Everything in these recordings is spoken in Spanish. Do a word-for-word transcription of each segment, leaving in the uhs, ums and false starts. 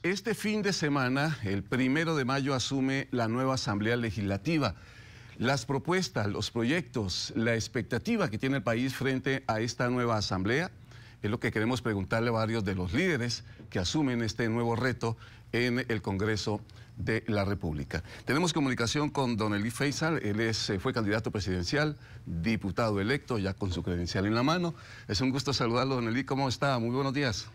este fin de semana, el primero de mayo, asume la nueva Asamblea Legislativa. Las propuestas, los proyectos, la expectativa que tiene el país frente a esta nueva Asamblea es lo que queremos preguntarle a varios de los líderes que asumen este nuevo reto en el Congreso de la República. Tenemos comunicación con don Elí Feizal. Él es, fue candidato presidencial, diputado electo, ya con su credencial en la mano. Es un gusto saludarlo, don Elí. ¿Cómo está? Muy buenos días.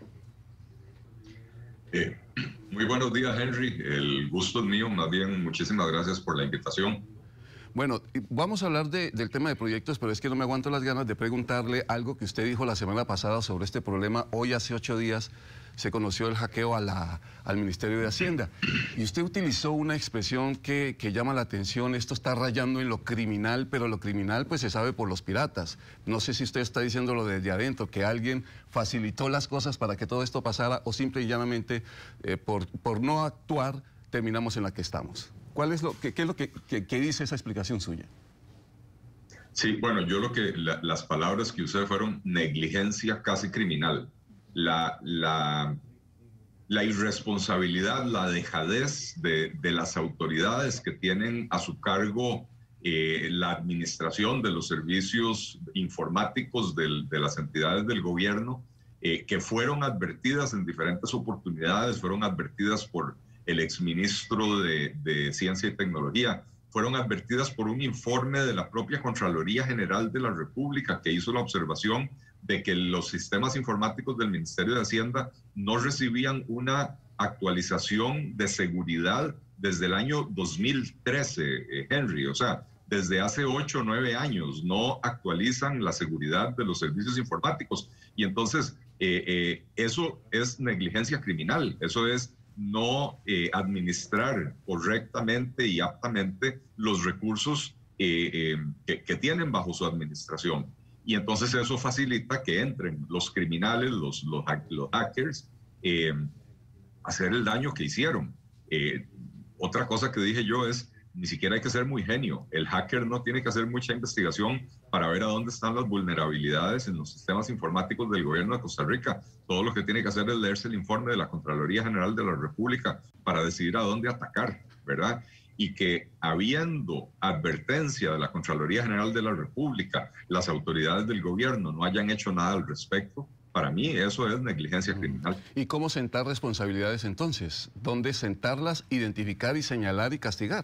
Eh, muy buenos días, Henry. El gusto es mío. Más bien, muchísimas gracias por la invitación. Bueno, vamos a hablar de, del tema de proyectos, pero es que no me aguanto las ganas de preguntarle algo que usted dijo la semana pasada sobre este problema. Hoy, hace ocho días, se conoció el hackeo a la, al Ministerio de Hacienda. Y usted utilizó una expresión que, que llama la atención. Esto está rayando en lo criminal, pero lo criminal pues se sabe por los piratas. No sé si usted está diciéndolo desde adentro, que alguien facilitó las cosas para que todo esto pasara, o simple y llanamente eh, por, por no actuar terminamos en la que estamos. ¿Cuál es lo que, qué es lo que, que, que dice esa explicación suya? Sí, bueno, yo lo que, la, las palabras que usé fueron negligencia casi criminal. La, la, la irresponsabilidad, la dejadez de, de las autoridades que tienen a su cargo eh, la administración de los servicios informáticos del, de las entidades del gobierno, eh, que fueron advertidas en diferentes oportunidades, fueron advertidas por el exministro de, de Ciencia y Tecnología, fueron advertidas por un informe de la propia Contraloría General de la República que hizo la observación de que los sistemas informáticos del Ministerio de Hacienda no recibían una actualización de seguridad desde el año dos mil trece, eh, Henry. O sea, desde hace ocho o nueve años no actualizan la seguridad de los servicios informáticos. Y entonces, eh, eh, eso es negligencia criminal, eso es no eh, administrar correctamente y aptamente los recursos eh, eh, que, que tienen bajo su administración. Y entonces eso facilita que entren los criminales, los, los, los hackers, eh, a hacer el daño que hicieron. Eh, otra cosa que dije yo es, ni siquiera hay que ser muy genio. El hacker no tiene que hacer mucha investigación para ver a dónde están las vulnerabilidades en los sistemas informáticos del gobierno de Costa Rica. Todo lo que tiene que hacer es leerse el informe de la Contraloría General de la República para decidir a dónde atacar, ¿verdad? Y que habiendo advertencia de la Contraloría General de la República, las autoridades del gobierno no hayan hecho nada al respecto, para mí eso es negligencia criminal. ¿Y cómo sentar responsabilidades entonces? ¿Dónde sentarlas, identificar y señalar y castigar?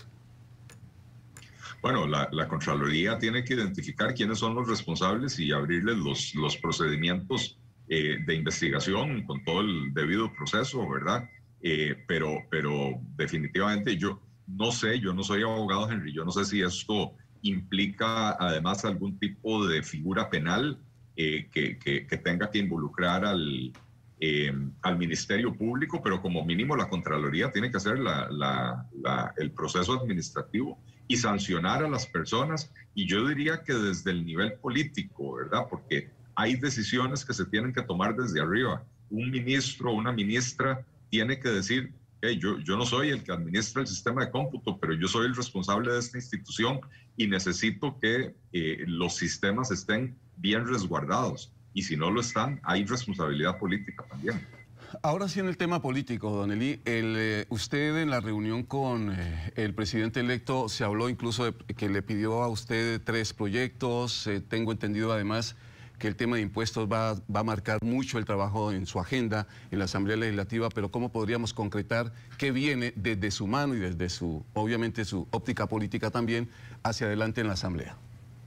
Bueno, la, la Contraloría tiene que identificar quiénes son los responsables y abrirles los, los procedimientos eh, de investigación con todo el debido proceso, ¿verdad? Eh, pero, pero definitivamente yo no sé, yo no soy abogado, Henry, yo no sé si esto implica además algún tipo de figura penal eh, que, que, que tenga que involucrar al, eh, al Ministerio Público, pero como mínimo la Contraloría tiene que hacer la, la, la, el proceso administrativo y sancionar a las personas, y yo diría que desde el nivel político, ¿verdad? Porque hay decisiones que se tienen que tomar desde arriba. Un ministro o una ministra tiene que decir, hey, yo, yo no soy el que administra el sistema de cómputo, pero yo soy el responsable de esta institución y necesito que eh, los sistemas estén bien resguardados. Y si no lo están, hay responsabilidad política también. Ahora sí, en el tema político, don Elí, el, eh, usted en la reunión con eh, el presidente electo se habló incluso de que le pidió a usted tres proyectos. Eh, tengo entendido además que el tema de impuestos va, va a marcar mucho el trabajo en su agenda en la Asamblea Legislativa, pero ¿cómo podríamos concretar qué viene desde su mano y desde su, obviamente, su óptica política también hacia adelante en la Asamblea?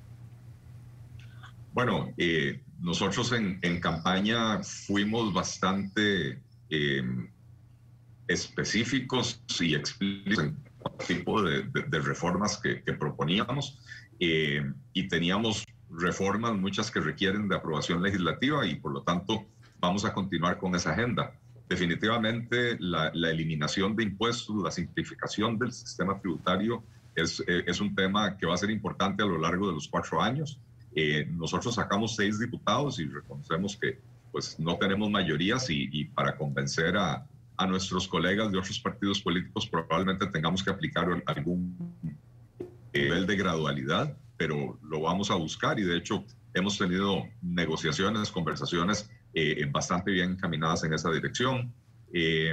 Bueno, eh, nosotros en, en campaña fuimos bastante eh, específicos y explícitos en el tipo de, de, de reformas que, que proponíamos eh, y teníamos reformas, muchas que requieren de aprobación legislativa, y por lo tanto vamos a continuar con esa agenda. Definitivamente la, la eliminación de impuestos, la simplificación del sistema tributario es, es un tema que va a ser importante a lo largo de los cuatro años. Eh, nosotros sacamos seis diputados y reconocemos que pues, no tenemos mayorías y, y para convencer a, a nuestros colegas de otros partidos políticos probablemente tengamos que aplicar algún nivel de gradualidad, pero lo vamos a buscar, y de hecho hemos tenido negociaciones, conversaciones eh, bastante bien encaminadas en esa dirección. Eh,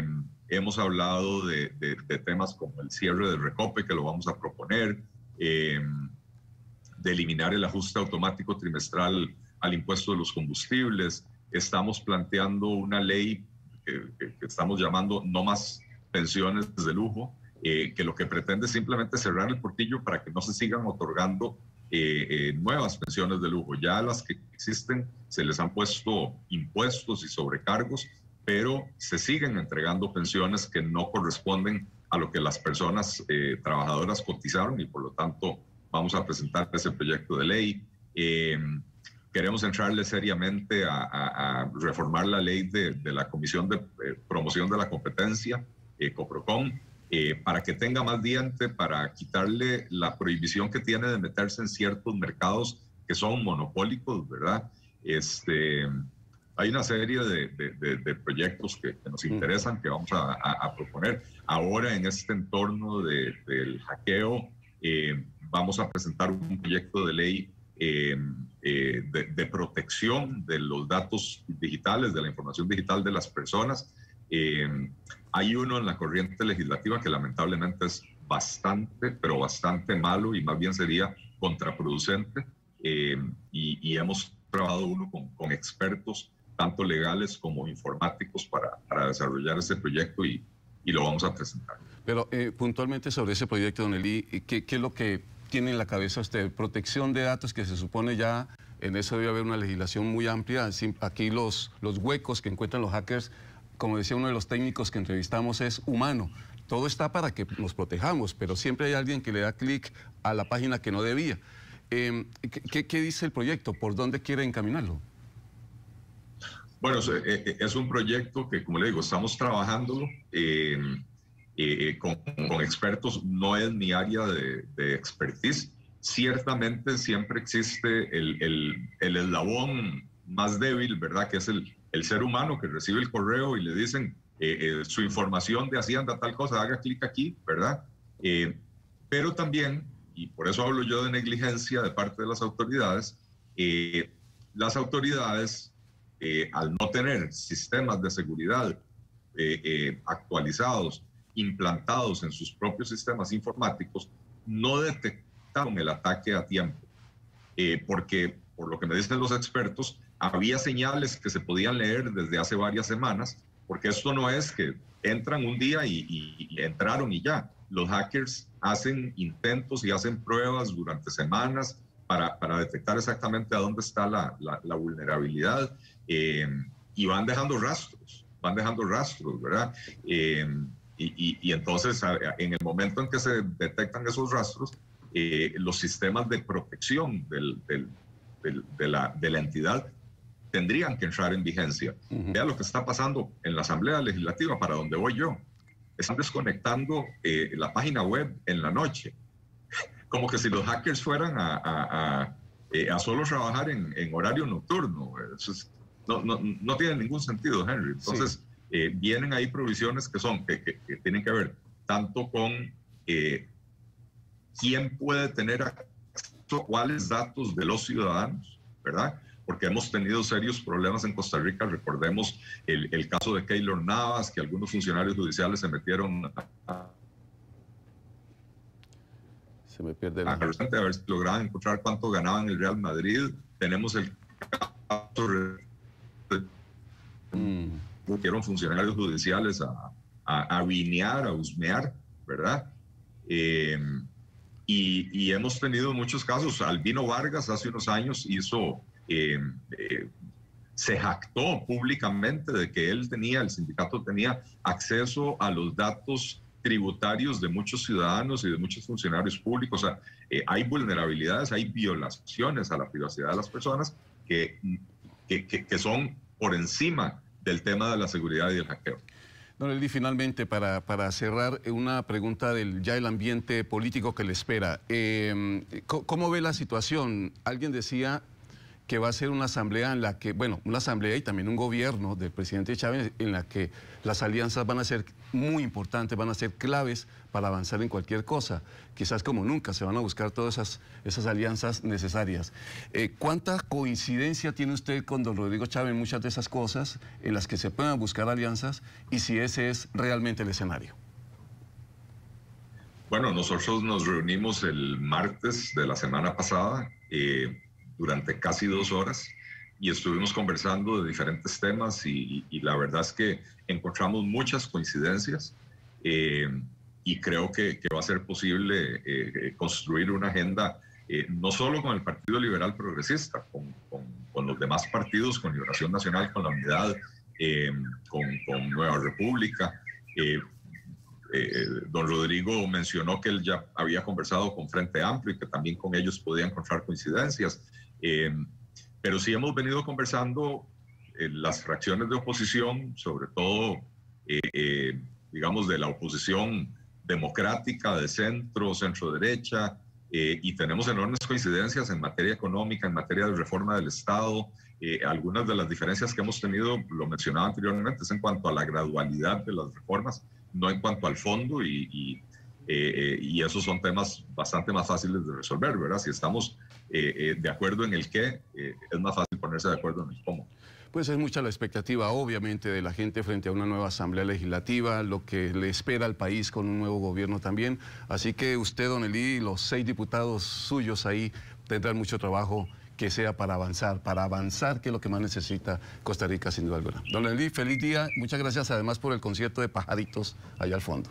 hemos hablado de, de, de temas como el cierre del Recope, que lo vamos a proponer, eh, de eliminar el ajuste automático trimestral al impuesto de los combustibles. Estamos planteando una ley que, que, que estamos llamando No Más Pensiones de Lujo, eh, que lo que pretende es simplemente cerrar el portillo para que no se sigan otorgando eh, eh, nuevas pensiones de lujo. Ya las que existen se les han puesto impuestos y sobrecargos, pero se siguen entregando pensiones que no corresponden a lo que las personas eh, trabajadoras cotizaron, y por lo tanto vamos a presentar ese proyecto de ley. Eh, queremos entrarle seriamente a, a, a reformar la ley de, de la Comisión de eh, Promoción de la Competencia, eh, COPROCOM, eh, para que tenga más diente, para quitarle la prohibición que tiene de meterse en ciertos mercados que son monopólicos, ¿verdad? Este, hay una serie de, de, de, de proyectos que, que nos interesan, que vamos a, a, a proponer. Ahora, en este entorno de, del hackeo, eh, vamos a presentar un proyecto de ley eh, eh, de, de protección de los datos digitales, de la información digital de las personas. Eh, hay uno en la corriente legislativa que lamentablemente es bastante, pero bastante malo, y más bien sería contraproducente. Eh, y, y hemos trabajado uno con, con expertos, tanto legales como informáticos, para, para desarrollar ese proyecto, y, y lo vamos a presentar. Pero eh, puntualmente sobre ese proyecto, don Eli, ¿qué, ¿qué es lo que tiene en la cabeza usted? Protección de datos, que se supone ya en eso debe haber una legislación muy amplia. Aquí los, los huecos que encuentran los hackers, como decía uno de los técnicos que entrevistamos, es humano. Todo está para que nos protejamos, pero siempre hay alguien que le da clic a la página que no debía. Eh, ¿qué, ¿Qué dice el proyecto? ¿Por dónde quiere encaminarlo? Bueno, es un proyecto que, como le digo, estamos trabajándolo eh, eh, con, con expertos. No es mi área de, de expertise. Ciertamente siempre existe el, el, el eslabón más débil, ¿verdad? Que es el, el ser humano que recibe el correo y le dicen eh, eh, su información de Hacienda, tal cosa, haga clic aquí, ¿verdad? Eh, pero también, y por eso hablo yo de negligencia de parte de las autoridades, eh, las autoridades, eh, al no tener sistemas de seguridad eh, eh, actualizados, implantados en sus propios sistemas informáticos, no detectaron el ataque a tiempo, eh, porque, por lo que me dicen los expertos, había señales que se podían leer desde hace varias semanas, porque esto no es que entran un día y, y, y entraron y ya. Los hackers hacen intentos y hacen pruebas durante semanas para, para detectar exactamente a dónde está la, la, la vulnerabilidad, eh, y van dejando rastros, van dejando rastros, ¿verdad? Eh, y, y, y entonces, en el momento en que se detectan esos rastros, eh, los sistemas de protección del, del, del, de, la, de la entidad tendrían que entrar en vigencia. Uh-huh. Vea lo que está pasando en la Asamblea Legislativa, para donde voy yo. Están desconectando eh, la página web en la noche, como que si los hackers fueran a, a, a, eh, a solo trabajar en, en horario nocturno. Eso es, no, no, no tiene ningún sentido, Henry. Entonces, sí. eh, vienen ahí provisiones que son, que, que, que tienen que ver tanto con eh, quién puede tener acceso a cuáles datos de los ciudadanos, ¿verdad? Porque hemos tenido serios problemas en Costa Rica. Recordemos el, el caso de Keylor Navas, que algunos funcionarios judiciales se metieron a, se me pierde la... a, a ver si lograban encontrar cuánto ganaban el Real Madrid. Tenemos el caso de mm. que eran funcionarios judiciales a, a, a vinear, a husmear, ¿verdad? Eh, y, y hemos tenido muchos casos. Albino Vargas hace unos años hizo... Eh, eh, se jactó públicamente de que él tenía, el sindicato tenía acceso a los datos tributarios de muchos ciudadanos y de muchos funcionarios públicos. O sea, eh, hay vulnerabilidades, hay violaciones a la privacidad de las personas que, que, que, que son por encima del tema de la seguridad y del hackeo. Don Eli, finalmente, para, para cerrar, una pregunta del ya el ambiente político que le espera. Eh, ¿Cómo ve la situación? Alguien decía que va a ser una asamblea en la que, bueno, una asamblea y también un gobierno del presidente Chávez en la que las alianzas van a ser muy importantes, van a ser claves para avanzar en cualquier cosa. Quizás como nunca se van a buscar todas esas, esas alianzas necesarias. Eh, ¿Cuánta coincidencia tiene usted con don Rodrigo Chávez en muchas de esas cosas en las que se puedan buscar alianzas y si ese es realmente el escenario? Bueno, nosotros nos reunimos el martes de la semana pasada eh, durante casi dos horas y estuvimos conversando de diferentes temas y, y la verdad es que encontramos muchas coincidencias eh, y creo que, que va a ser posible eh, construir una agenda eh, no solo con el Partido Liberal Progresista, con, con, con los demás partidos, con Liberación Nacional, con la Unidad, eh, con, con Nueva República. Eh, Eh, don Rodrigo mencionó que él ya había conversado con Frente Amplio y que también con ellos podía encontrar coincidencias. Eh, pero sí hemos venido conversando eh, las fracciones de oposición, sobre todo, eh, eh, digamos, de la oposición democrática, de centro, centro-derecha, eh, y tenemos enormes coincidencias en materia económica, en materia de reforma del Estado. Eh, algunas de las diferencias que hemos tenido, lo mencionaba anteriormente, es en cuanto a la gradualidad de las reformas, no en cuanto al fondo, y, y, eh, y esos son temas bastante más fáciles de resolver, ¿verdad? Si estamos eh, eh, de acuerdo en el qué, eh, es más fácil ponerse de acuerdo en el cómo. Pues es mucha la expectativa, obviamente, de la gente frente a una nueva Asamblea Legislativa, lo que le espera al país con un nuevo gobierno también. Así que usted, don Elí, y los seis diputados suyos ahí tendrán mucho trabajo que sea para avanzar, para avanzar, que es lo que más necesita Costa Rica, sin duda alguna. Don Elí, feliz día. Muchas gracias además por el concierto de pajaritos allá al fondo.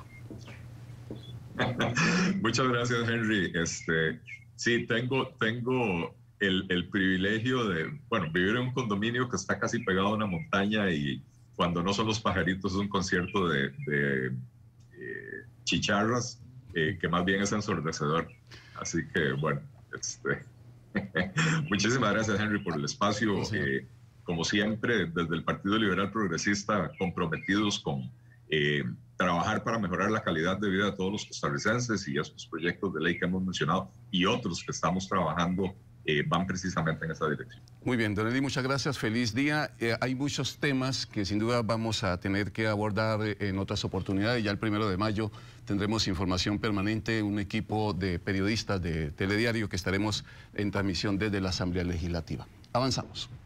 Muchas gracias, Henry. Este, sí, tengo, tengo el, el privilegio de, bueno, vivir en un condominio que está casi pegado a una montaña y cuando no son los pajaritos es un concierto de, de eh, chicharras eh, que más bien es ensordecedor. Así que, bueno, este... Muchísimas gracias, Henry, por el espacio. Sí. Eh, como siempre, desde el Partido Liberal Progresista, comprometidos con eh, trabajar para mejorar la calidad de vida de todos los costarricenses, y estos proyectos de ley que hemos mencionado y otros que estamos trabajando eh, van precisamente en esa dirección. Muy bien, don Elí, muchas gracias, feliz día. Eh, hay muchos temas que sin duda vamos a tener que abordar en otras oportunidades. Ya el primero de mayo tendremos información permanente, un equipo de periodistas de Telediario que estaremos en transmisión desde la Asamblea Legislativa. Avanzamos.